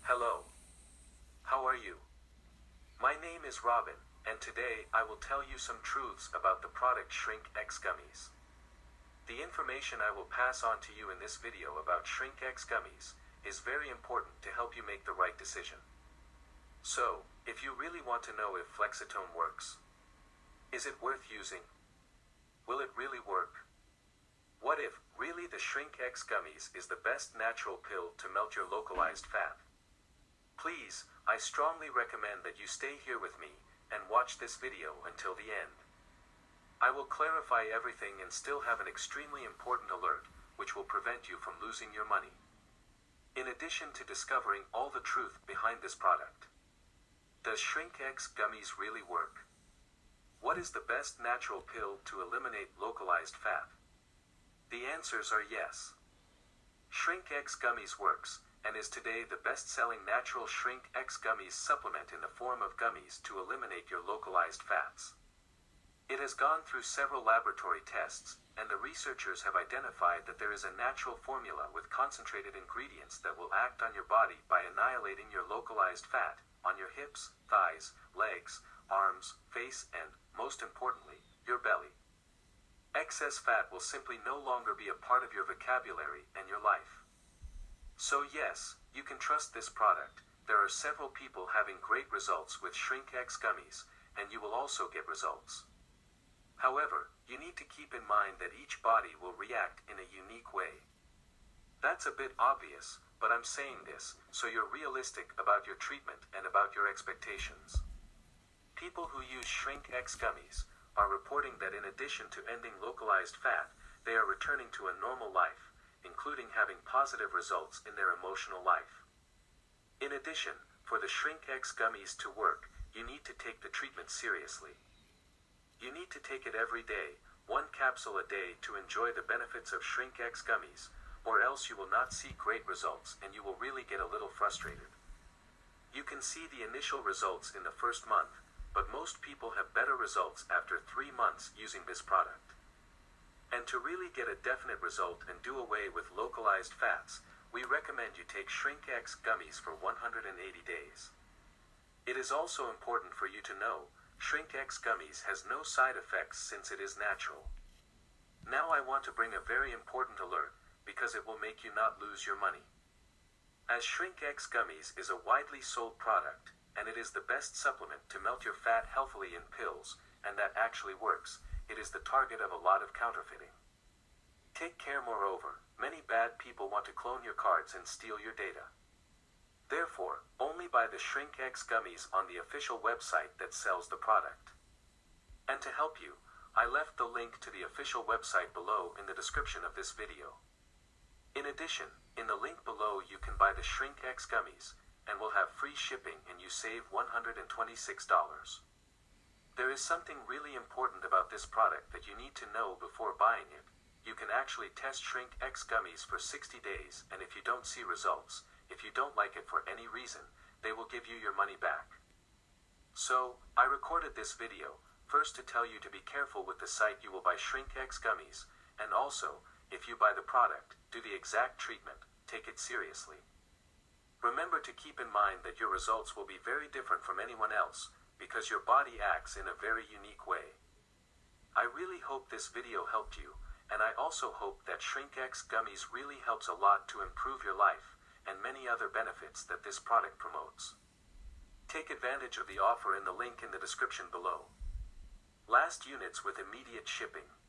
Hello. How are you? My name is Robin, and today I will tell you some truths about the product Shrink X Gummies. The information I will pass on to you in this video about Shrink X Gummies is very important to help you make the right decision. So, if you really want to know if Flexitone works, is it worth using? Will it really work? What if, really, the Shrink X Gummies is the best natural pill to melt your localized fat? Please, I strongly recommend that you stay here with me and watch this video until the end. I will clarify everything and still have an extremely important alert, which will prevent you from losing your money. In addition to discovering all the truth behind this product, does Shrink X Gummies really work? What is the best natural pill to eliminate localized fat? The answers are yes. Shrink X Gummies works, and is today the best-selling natural Shrink X Gummies supplement in the form of gummies to eliminate your localized fats. It has gone through several laboratory tests, and the researchers have identified that there is a natural formula with concentrated ingredients that will act on your body by annihilating your localized fat on your hips, thighs, legs, arms, face, and, most importantly, your belly. Excess fat will simply no longer be a part of your vocabulary and your life. So yes, you can trust this product. There are several people having great results with Shrink X Gummies, and you will also get results. However, you need to keep in mind that each body will react in a unique way. That's a bit obvious, but I'm saying this so you're realistic about your treatment and about your expectations. People who use Shrink X Gummies are reporting that in addition to ending localized fat, they are returning to a normal life, including having positive results in their emotional life. In addition, for the Shrink X Gummies to work, you need to take the treatment seriously. You need to take it every day, 1 capsule a day, to enjoy the benefits of Shrink X Gummies, or else you will not see great results and you will really get a little frustrated. You can see the initial results in the first month, but most people have better results after 3 months using this product. And to really get a definite result and do away with localized fats, we recommend you take Shrink X Gummies for 180 days. It is also important for you to know, Shrink X Gummies has no side effects since it is natural. Now I want to bring a very important alert, because it will make you not lose your money. As Shrink X Gummies is a widely sold product, and it is the best supplement to melt your fat healthily in pills, and that actually works, it is the target of a lot of counterfeiting. Take care. Moreover, many bad people want to clone your cards and steal your data. Therefore, only buy the Shrink X Gummies on the official website that sells the product. And to help you, I left the link to the official website below in the description of this video. In addition, in the link below you can buy the Shrink X Gummies, and will have free shipping and you save $126. There is something really important about this product that you need to know before buying it. You can actually test Shrink X Gummies for 60 days, and if you don't see results, if you don't like it for any reason, they will give you your money back. So, I recorded this video, first to tell you to be careful with the site you will buy Shrink X Gummies, and also, if you buy the product, do the exact treatment, take it seriously. Remember to keep in mind that your results will be very different from anyone else, because your body acts in a very unique way. I really hope this video helped you, and I also hope that Shrink X Gummies really helps a lot to improve your life, and many other benefits that this product promotes. Take advantage of the offer in the link in the description below. Last units with immediate shipping.